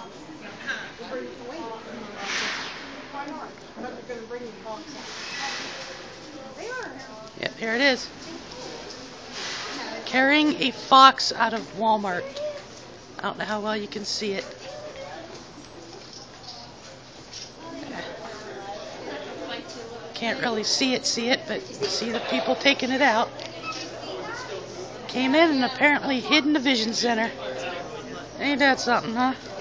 Yep, here it is. Carrying a fox out of Walmart. I don't know how well you can see it. Can't really see it, but see the people taking it out. Came in and apparently hid in the vision center. Ain't that something, huh?